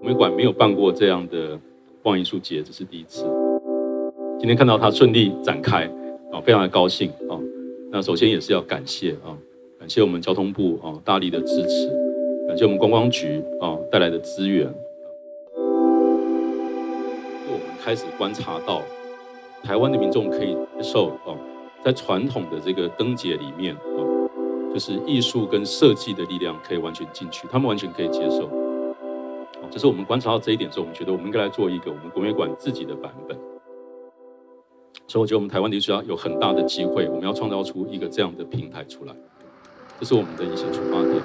美馆没有办过这样的光艺术节，这是第一次。今天看到它顺利展开，非常的高兴啊。那首先也是要感谢感谢我们交通部大力的支持，感谢我们观光局带来的资源。我们开始观察到，台湾的民众可以接受在传统的这个灯节里面就是艺术跟设计的力量可以完全进去，他们完全可以接受。这是我们观察到这一点之后，我们觉得我们应该来做一个我们国美馆自己的版本。所以我觉得我们台湾的艺术家有很大的机会，我们要创造出一个这样的平台出来，这是我们的一些出发点。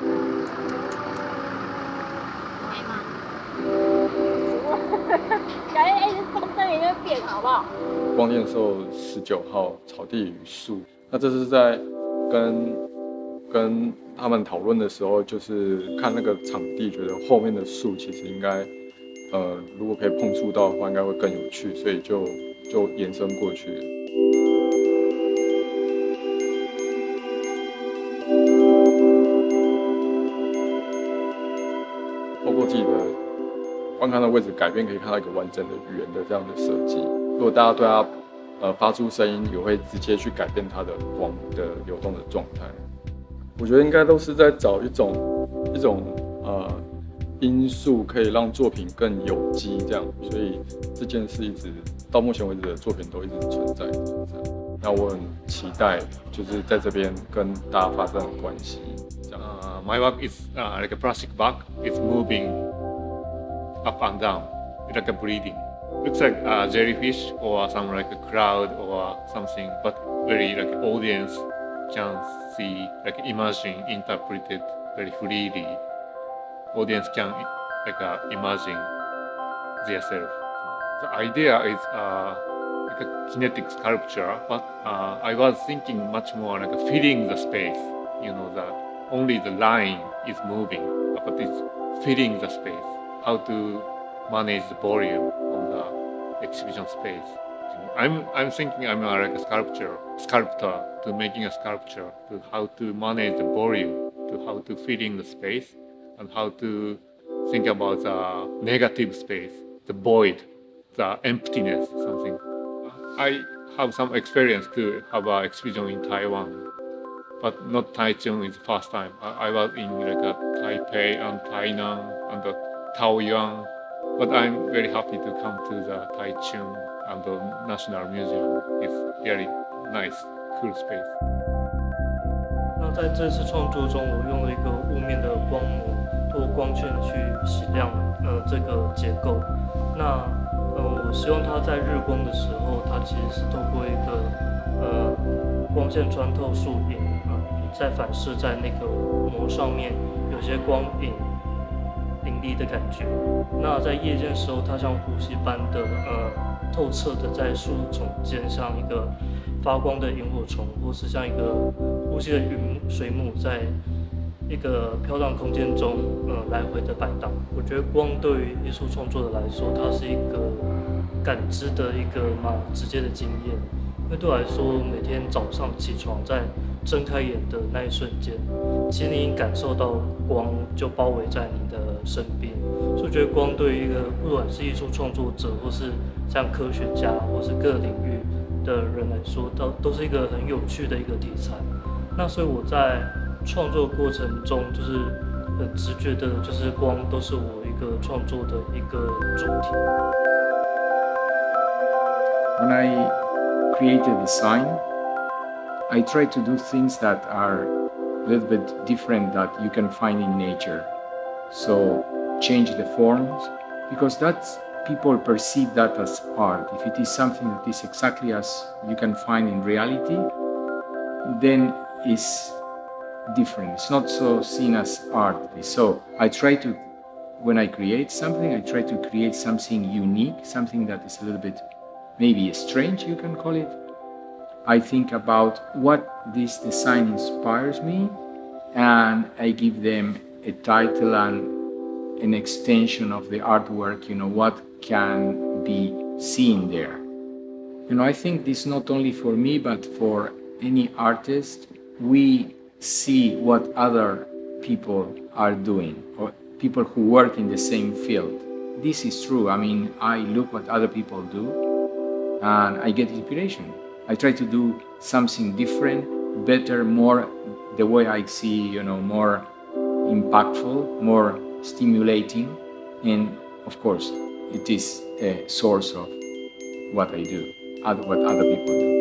风灯也会变，好不好？ 光电寿19号草地与树，那这是在跟他们讨论的时候，就是看那个场地，觉得后面的树其实应该，如果可以碰触到的话，应该会更有趣，所以就延伸过去了。透过自己的观看的位置改变，可以看到一个完整的圆的这样的设计。如果大家对它发出声音，也会直接去改变它的光的流动的状态。我觉得应该都是在找一种因素，可以让作品更有机这样。所以这件事一直到目前为止的作品都一直存在着。那我很期待，就是在这边跟大家发生关系。这样。 My work is like a plastic bag. It's moving up and down, it's like a breathing. Looks like a jellyfish or some like a cloud or something, but very like audience can see, like imagine, interpret it very freely. Audience can like imagine themselves. The idea is like a kinetic sculpture, but I was thinking much more like filling the space. You know that only the line is moving, but it's filling the space. How to manage the volume of the exhibition space. I'm thinking I'm like a sculptor to making a sculpture, to how to manage the volume, to how to fill in the space, and how to think about the negative space, the void, the emptiness, something. I have some experience to have an exhibition in Taiwan, but not Taichung is the first time. I was in like a Taipei and Tainan and Taoyuan, but I'm very happy to come to the Taichung and the National Museum. It's really nice, cool space. 那在这次创作中，我用了一个雾面的光膜，透过光圈去洗亮这个结构。那我希望它在日光的时候，它其实是透过一个光线穿透树影再反射在那个膜上面，有些光影凌厉的感觉。那在夜间的时候，它像呼吸般的透彻的在树丛间，像一个发光的萤火虫，或是像一个呼吸的水母，在一个飘荡空间中来回的摆荡。我觉得光对于艺术创作者来说，它是一个感知的一个直接的经验。因为对我来说，每天早上起床在睁开眼的那一瞬间，其实你已经感受到光就包围在你的身边。所以我觉得光对于一个不管是艺术创作者，或是像科学家，或是各领域的人来说，都是一个很有趣的一个题材。那所以我在创作过程中，就是很直觉的，就是光都是我一个创作的一个主题。 When I create a design, I try to do things that are a little bit different that you can find in nature. So change the forms, because that's people perceive that as art. If it is something that is exactly as you can find in reality, then it's different. It's not so seen as art. So I try to, when I create something, I try to create something unique, something that is a little bit maybe strange, you can call it. I think about what this design inspires me, and I give them a title and an extension of the artwork, what can be seen there. I think this not only for me, but for any artist. We see what other people are doing, or people who work in the same field. this is true. I mean, I look what other people do and I get inspiration. I try to do something different, better, more the way I see, more impactful, more stimulating. And of course, it is a source of what I do, what other people do.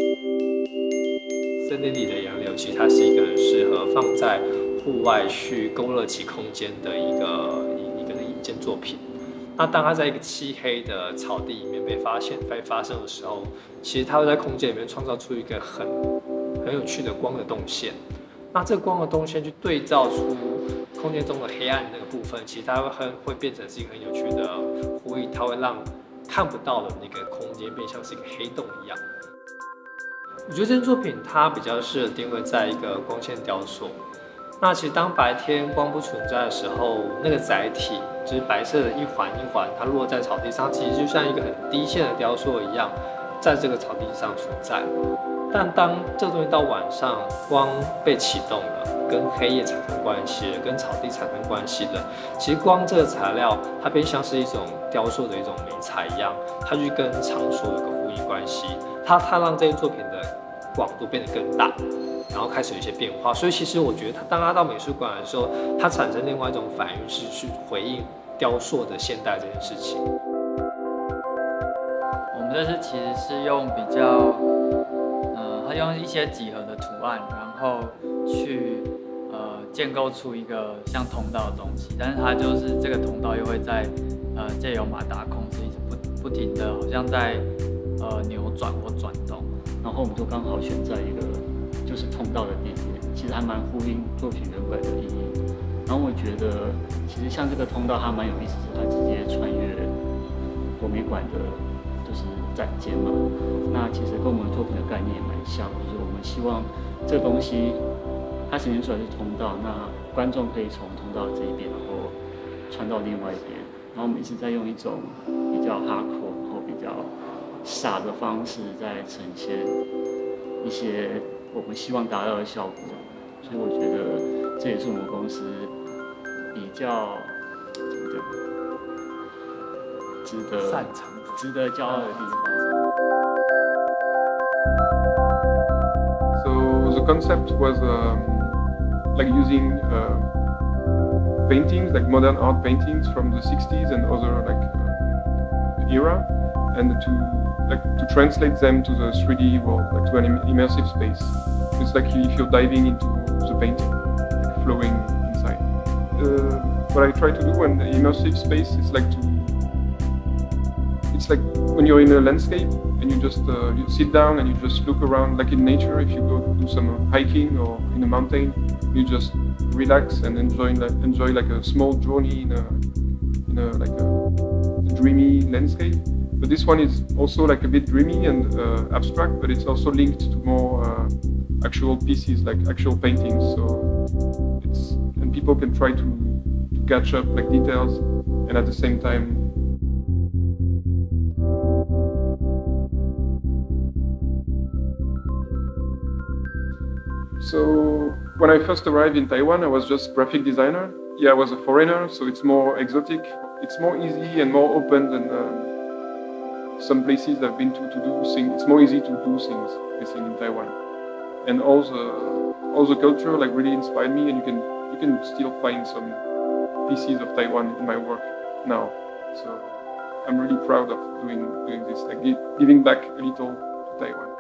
森林里的杨柳，其实它是一个很适合放在户外去勾勒起空间的一件作品。那当它在一个漆黑的草地里面被发生的时候，其实它会在空间里面创造出一个很有趣的光的动线。那这个光的动线去对照出空间中的黑暗那个部分，其实它会变成是一个很有趣的呼应，它会让看不到的那个空间变像是一个黑洞一样。我觉得这件作品它比较适合定位在一个光线雕塑。那其实当白天光不存在的时候，那个载体就是白色的一环一环，它落在草地上，其实就像一个很低线的雕塑一样，在这个草地上存在。但当这个东西到晚上，光被启动了，跟黑夜产生关系了，跟草地产生关系了，其实光这个材料，它便像是一种雕塑的一种媒材一样，它去跟场所有个呼应关系，它让这件作品的广度变得更大，然后开始有一些变化。所以其实我觉得，当它到美术馆的时候，它产生另外一种反应是去回应雕塑的现代这件事情。 我们这次其实是用比较，它用一些几何的图案，然后去建构出一个像通道的东西，但是它就是这个通道又会在借由马达控制，一直不停的，好像在扭转或转动。 然后我们就刚好选在一个就是通道的地点，其实还蛮呼应作品原本的意义。然后我觉得，其实像这个通道它蛮有意思，是它直接穿越国美馆的，就是展间嘛。那其实跟我们作品的概念也蛮像，就是我们希望这个东西它呈现出来是通道，那观众可以从通道这一边，然后穿到另外一边。然后我们一直在用一种比较hardcore，然后比较傻的方式在呈现一些我们希望达到的效果，所以我觉得这也是我们公司比较值得骄傲的地方。 So the concept was like using paintings, like modern art paintings from the 60s and other era, and to translate them to the 3D world, like to an immersive space. It's like if you're diving into the painting, like flowing inside. What I try to do in the immersive space is it's like when you're in a landscape and you just you sit down and you just look around, like in nature. If you go do some hiking or in a mountain, you just relax and enjoy like a small journey in a dreamy landscape. But this one is also like a bit dreamy and abstract, but it's also linked to more actual pieces, like actual paintings. So and people can try to catch up like details, and at the same time. So when I first arrived in Taiwan, I was just graphic designer. Yeah, I was a foreigner, so it's more exotic. It's more easy and more open than some places I've been to do things. It's more easy to do things, I think, in Taiwan. And all the culture like really inspired me, and you can still find some pieces of Taiwan in my work now. So I'm really proud of doing this, like giving back a little to Taiwan.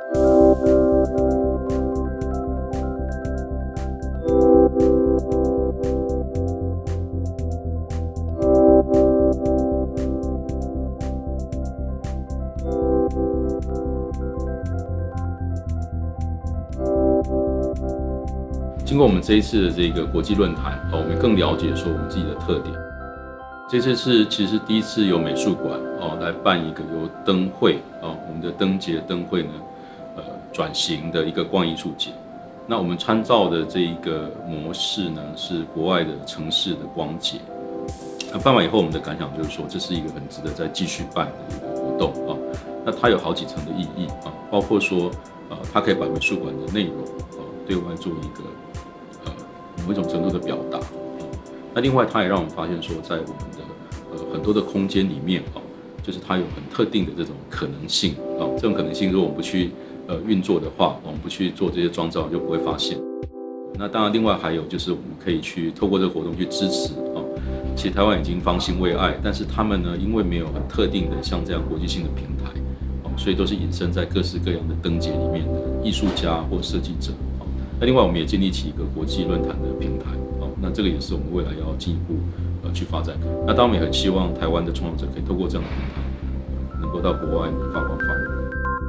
经过我们这一次的这个国际论坛，我们更了解说我们自己的特点。这次其实第一次由美术馆来办一个由灯会我们的灯节灯会呢，转型的一个光艺术节。那我们参照的这一个模式呢，是国外的城市的光节。那办完以后，我们的感想就是说，这是一个很值得再继续办的一个活动那它有好几层的意义包括说它可以把美术馆的内容对外做一个某一种程度的表达那另外它也让我们发现说，在我们的很多的空间里面就是它有很特定的这种可能性这种可能性如果我们不去运作的话，我们不去做这些装置就不会发现。那当然，另外还有就是我们可以去透过这个活动去支持其实台湾已经方兴未艾，但是他们呢，因为没有很特定的像这样国际性的平台所以都是隐身在各式各样的灯节里面的艺术家或设计者那另外我们也建立起一个国际论坛的平台那这个也是我们未来要进一步去发展。那当然我们也很希望台湾的创作者可以透过这样的平台，能够到国外发光发热。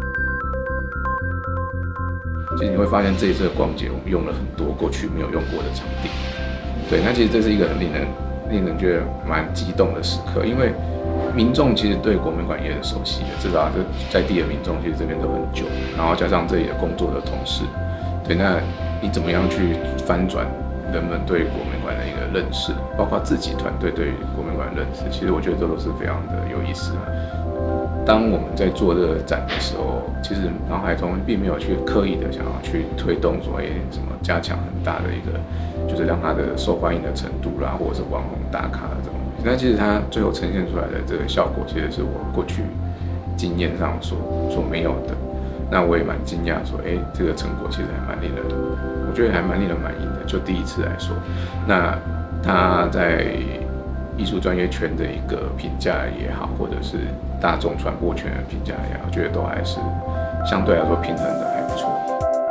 其实你会发现这一次的光节，我们用了很多过去没有用过的场地。对，那其实这是一个很令人觉得蛮激动的时刻，因为民众其实对国美馆也很熟悉的，至少在地的民众其实这边都很久，然后加上这里的工作的同事，对，那你怎么样去翻转人们对国美馆的一个认识，包括自己团队对于国美馆的认识，其实我觉得这都是非常的有意思。当我们在做这个展的时候，其实脑海中并没有去刻意的想要去推动说，什么加强很大的一个，就是让它的受欢迎的程度啦，或者是网红打卡的这种东西。但其实它最后呈现出来的这个效果，其实是我过去经验上所没有的。那我也蛮惊讶说，这个成果其实还蛮令人，我觉得还蛮令人满意的。就第一次来说，那它在艺术专业圈的一个评价也好，或者是大众传播圈的评价也好，我觉得都还是相对来说平衡的还不错。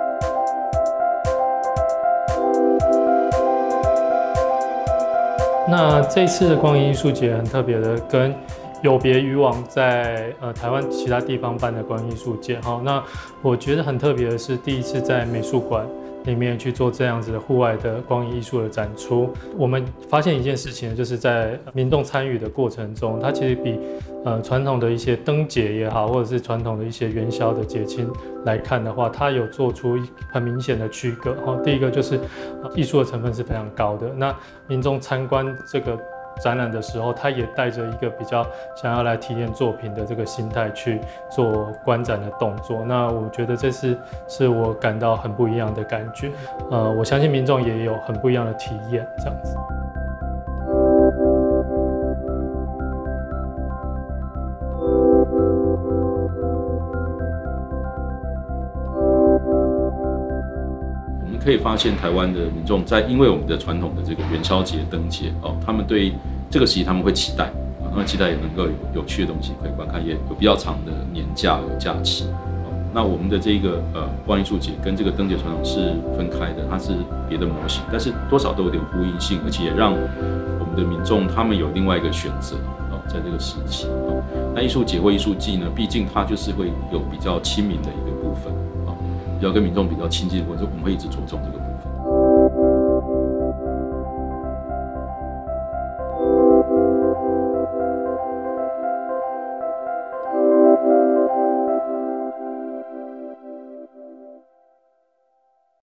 那这次的光影艺术节很特别的，跟有别于往在台湾其他地方办的光影艺术节那我觉得很特别的是，第一次在美术馆里面去做这样子的户外的光影艺术的展出。我们发现一件事情，就是在民众参与的过程中，它其实比传统的一些灯节也好，或者是传统的一些元宵的节庆来看的话，它有做出很明显的区隔第一个就是艺术的成分是非常高的，那民众参观这个展览的时候，他也带着一个比较想要来体验作品的这个心态去做观展的动作。那我觉得这是我感到很不一样的感觉。我相信民众也有很不一样的体验，这样子。 我们可以发现台湾的民众因为我们的传统的这个元宵节、灯节他们对这个时期他们会期待他们期待也能够有趣的东西可以观看，也有比较长的年假有假期那我们的这个光艺术节跟这个灯节传统是分开的，它是别的模型，但是多少都有点呼应性，而且也让我们的民众他们有另外一个选择在这个时期那艺术节或艺术季呢，毕竟它就是会有比较亲民的一个部分比较跟民众比较亲近，或者我们会一直着重这个部分。